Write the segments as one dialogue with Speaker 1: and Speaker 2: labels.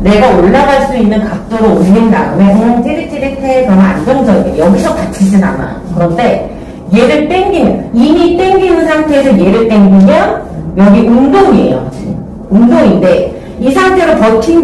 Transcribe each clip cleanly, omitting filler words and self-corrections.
Speaker 1: 내가 올라갈 수 있는 각도로 올린 다음에 찌릿찌릿해. 그러면 안정적이에요. 여기서 다치진 않아. 그런데 얘를 당기면, 이미 당기는 상태에서 얘를 당기면 여기 운동이에요. 운동인데 이 상태로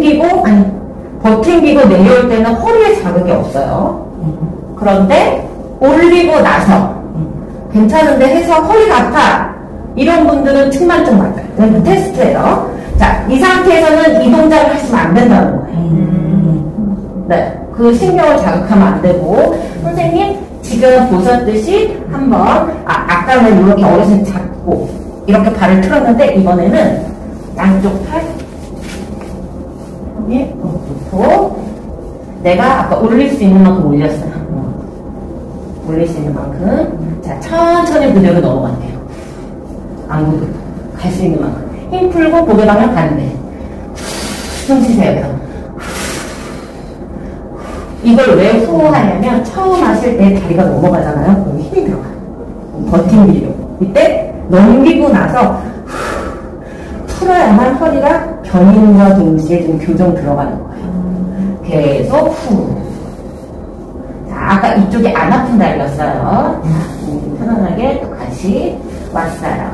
Speaker 1: 버팅기고 내려올 때는 허리에 자극이 없어요. 그런데 올리고 나서 괜찮은데 해서 허리가 아파. 이런 분들은 측만증 맞아요. 그 테스트예요. 자, 이 상태에서는 이 동작을 하시면 안 된다는 거예요. 네, 그 신경을 자극하면 안 되고, 선생님 지금 보셨듯이 한번 아까는 이렇게 어르신 잡고 이렇게 발을 틀었는데 이번에는 양쪽 팔 여기 놓고 내가 아까 올릴 수 있는 만큼 올렸어요. 올릴 수 있는 만큼. 자, 천천히 그대로 넘어간대요. 안 갈 수 있는 만큼. 힘 풀고 고개 방향 반대. 숨 쉬세요. 그럼. 이걸 왜 후호하냐면 처음 하실 때 다리가 넘어가잖아요. 그럼 힘이 들어가요. 버팅기려고. 이때 넘기고 나서 풀어야만 허리가 견인과 동시에 좀 교정 들어가는 거예요. 계속 후. 자, 아까 이쪽이 안 아픈 다리였어요. 편안하게 또 같이 왔어요.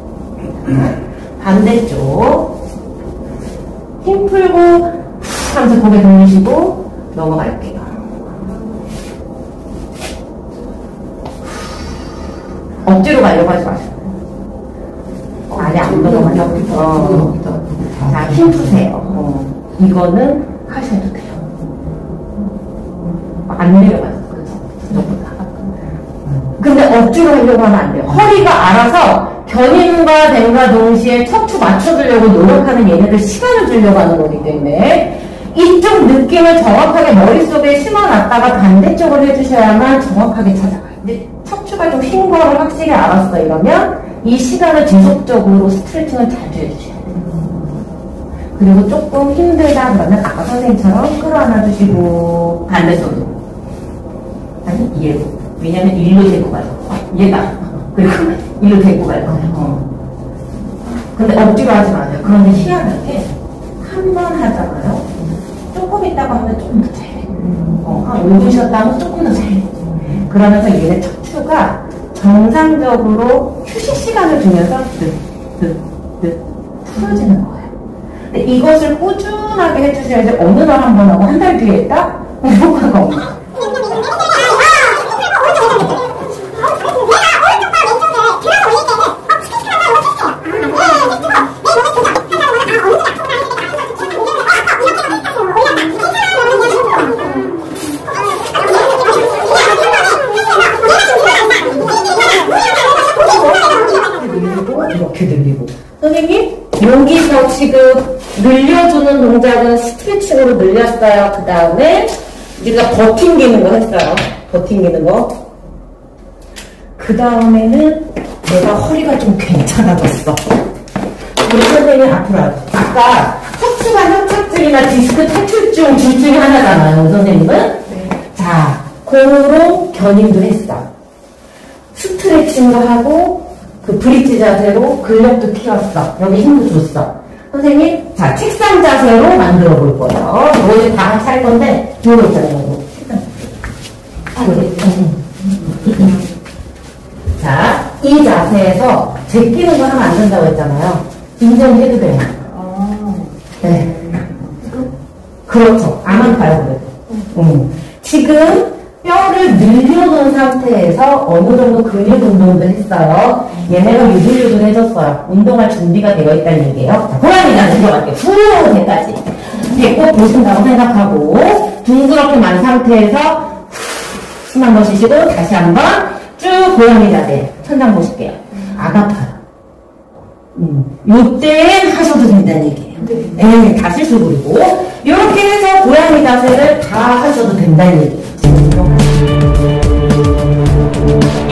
Speaker 1: 반대쪽 힘 풀고 하면서 고개 돌리시고 넘어갈게요. 억지로 가려고 하지 마세요. 아니 안 넘어가려고. 자, 힘 푸세요. 이거는 하셔도 돼요. 안 내려가요. 근데 억지로 하려고 하면 안 돼요. 허리가 알아서 견인과 댐과 동시에 척추 맞춰주려고 노력하는 얘네들 시간을 주려고 하는 거기 때문에 이쪽 느낌을 정확하게 머릿속에 심어놨다가 반대쪽을 해주셔야만 정확하게 찾아가요. 근데 척추가 좀 흰 거를 확실히 알았어 이러면 이 시간을 지속적으로 스트레칭을 자주 해주셔야 돼요. 그리고 조금 힘들다 그러면 아까 선생님처럼 끌어안아주시고 반대손으로 아니 얘로. 왜냐면 일로 데리고 갈 거야. 얘가. 그리고 일로 데리고 갈 거야. 근데 억지로 하지 마세요. 그런데 희한하게 한 번 하잖아요. 조금 있다가 하면 조금 더 잘해. 한 5분 쉬었다 하면 조금 더 잘해. 그러면서 얘네 척추가 정상적으로 휴식 시간을 주면서 풀어지는 거예요. 근데 이것을 꾸준하게 해주셔야지 어느 날 한 번 하고 한 달 뒤에 했다? 효과가 없어요. 이렇게 늘리고. 선생님, 여기서 지금 늘려주는 동작은 스트레칭으로 늘렸어요. 그 다음에 우리가 버팅기는 거 했어요. 버팅기는 거. 그 다음에는 내가 허리가 좀 괜찮아졌어. 우리 선생님 앞으로 하죠. 아까 척추가 협착증이나 디스크 탈출증 둘 중에 하나잖아요. 선생님은. 네. 자, 그로 견인도 했어. 스트레칭도 하고 그 브릿지 자세로 근력도 키웠어. 여기 힘도 줬어. 선생님, 자, 책상 자세로 만들어 볼 거예요. 이거 다 같이 할 건데, 이거 있잖아요. 자, 이 자세에서 제끼는 거 하면 안 된다고 했잖아요. 인정해도 돼요. 네. 그렇죠. 안 아파요, 그래도. 지금 뼈를 늘려놓은 상태에서 어느 정도 근육 운동도 했어요. 얘네가 유들유들 해줬어요. 운동할 준비가 되어 있다는 얘기예요. 자, 고양이나 들어갈게요. 후! 배까지. 배꼽 보신다고 생각하고, 둥그렇게 만 상태에서 숨 한 번 쉬시고, 다시 한 번 쭉 고양이 자세. 천장 보실게요. 안 아파요. 요때 하셔도 된다는 얘기예요. 네, 다 실수 부리고. 이렇게 해서 고양이 자세를 다 하셔도 된다는 얘기예요.